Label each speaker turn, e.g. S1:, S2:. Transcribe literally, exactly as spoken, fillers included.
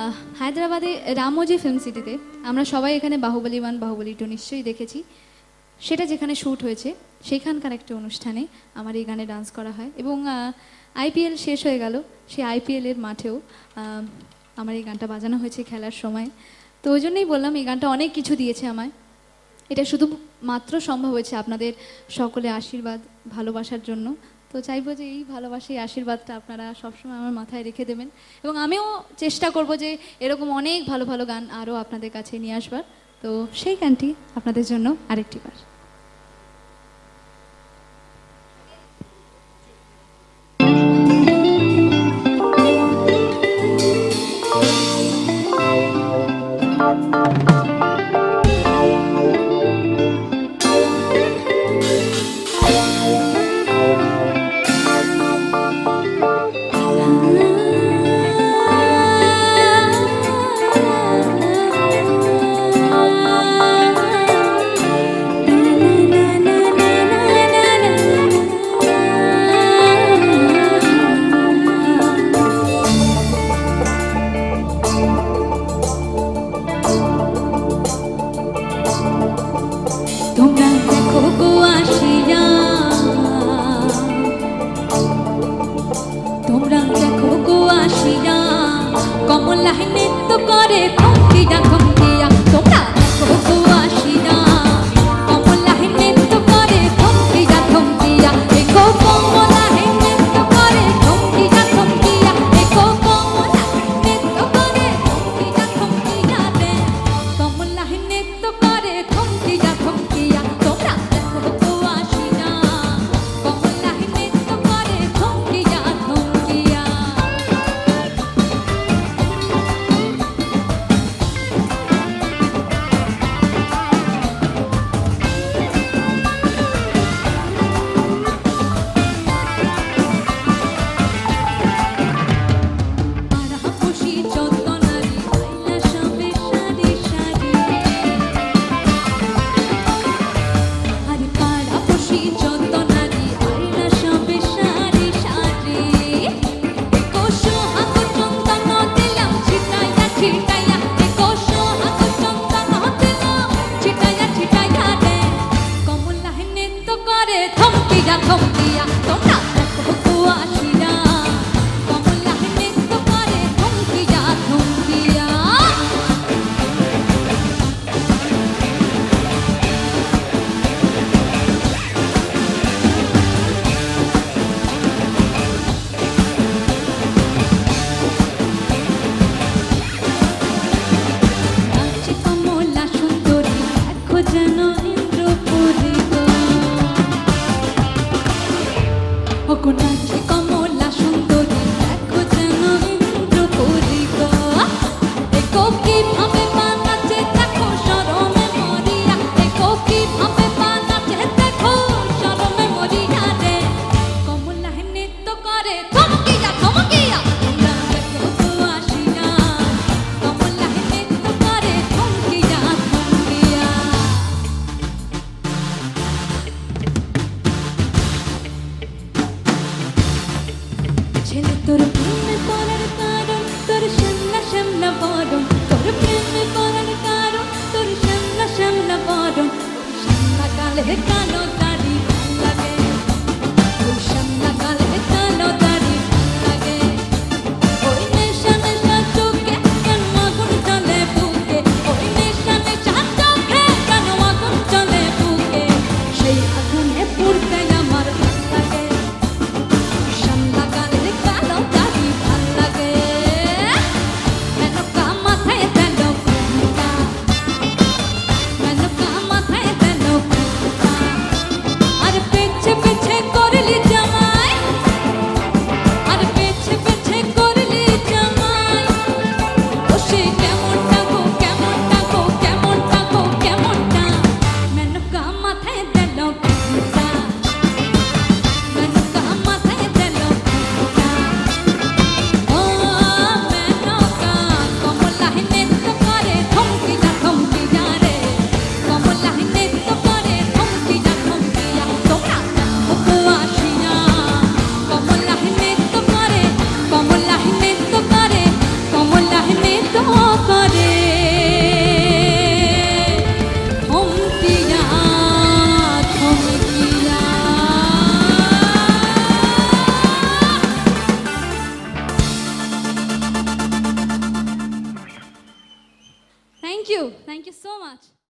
S1: হায়দ্রাবাদে রামোজি ফিল্ম সিটিতে আমরা সবাই এখানে বাহুবলী ওয়ান বাহুবলী টু নিশ্চয়ই দেখেছি। সেটা যেখানে শ্যুট হয়েছে সেখানকার একটা অনুষ্ঠানে আমার এই গানে ডান্স করা হয় এবং আইপিএল শেষ হয়ে গেল, সেই আইপিএলের মাঠেও আমার এই গানটা বাজানো হয়েছে খেলার সময়। তো ওই জন্যই বললাম এই গানটা অনেক কিছু দিয়েছে আমায়। এটা শুধু মাত্র সম্ভব হয়েছে আপনাদের সকলে আশীর্বাদ ভালোবাসার জন্য। তো চাইবো যে এই ভালোবাসা এই আশীর্বাদটা আপনারা সবসময় আমার মাথায় রেখে দেবেন এবং আমিও চেষ্টা করব যে এরকম অনেক ভালো ভালো গান আরও আপনাদের কাছে নিয়ে আসবার। তো সেই গানটি আপনাদের জন্য আরেকটি বার।
S2: Bye.
S1: You thank you so much